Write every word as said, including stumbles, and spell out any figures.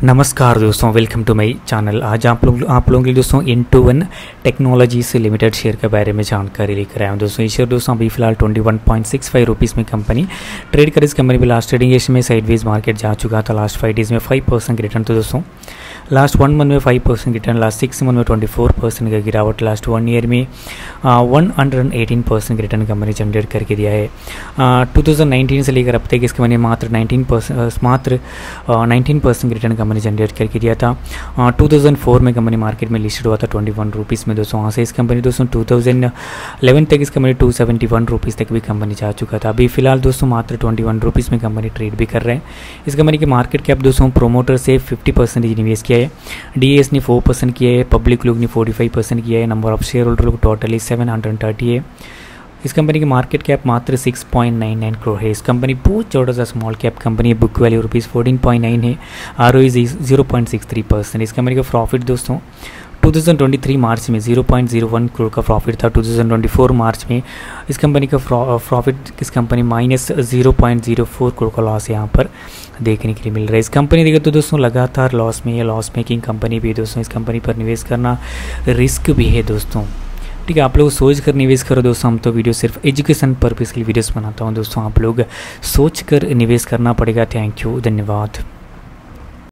नमस्कार दोस्तों, welcome to my channel. आज आप लोग आप लोगों के लिए दोस्तों इन टू वन टेक्नोलॉजी से लिमिटेड शेयर के बारे में जानकारी लेकर आया हूँ। दोस्तों ये शेयर दोस्तों अभी फिलहाल twenty one point six five rupees में कंपनी ट्रेड कर इस कंपनी पे लास्ट ट्रेडिंग एज में साइडवेज मार्केट जा चुका था। लास्ट फाइव डेज में फाइव परसेंट रिटर्न। तो दोस्तों लास्ट वन मंथ में five percent return, last six month में ट्वेंटी फोर परसेंट का गिरावट, लास्ट वन ईयर में one hundred eighteen percent return company generate करके दिया है। टू थाउजेंड नाइनटीन से लेकर अब तक इस कंपनी मात्र नाइनटीन परसेंट मात्र nineteen percent return company generate करके दिया था। टू थाउजेंड फोर में कंपनी मार्केट में लिस्टेड हुआ था ट्वेंटी वन रुपीज़ में। दोस्तों वहाँ से इस कंपनी दोस्तों टू थाउजेंड इलेवन तक इस company two seventy one rupees तक भी कंपनी जा चुका था। अभी फिलहाल दोस्तों मात्र ट्वेंटी वन रुपीज़ में कंपनी ट्रेड भी कर रहे हैं। इस कंपनी की मार्केट कैप दोस्तों प्रोमोटर से फिफ्टी परसेंटेज निवेश किया है, डी एस ने फोर परसेंट किया है, पब्लिक लोग ने फोर्टी फाइव परसेंट किया है, नंबर ऑफ शेयर होल्डर लोग टोटली सेवन हंड्रेड थर्टी है। इस कंपनी की मार्केट कैप मात्र six point nine nine crore है। इस कंपनी बहुत छोटा सा स्मॉल कैप कंपनी है, book value rupees fourteen point nine है, R O zero point six three percent. इस कंपनी का प्रॉफिट दोस्तों two thousand twenty three March में zero point zero one crore का प्रॉफिट था। Two thousand twenty four March में इस कंपनी का प्रॉफिट इस company minus zero point zero four crore का लॉस यहाँ पर देखने के लिए मिल रहा है। इस कंपनी देखें तो दोस्तों लगातार लॉस में, ये लॉस मेकिंग कंपनी भी है दोस्तों। इस कंपनी पर निवेश करना रिस्क भी है दोस्तों। ठीक है, आप लोग सोच कर निवेश करो दोस्तों। हम तो वीडियो सिर्फ एजुकेशन पर्पज़ के लिए वीडियोस बनाता हूँ दोस्तों। आप लोग सोच कर निवेश करना पड़ेगा। थैंक यू, धन्यवाद।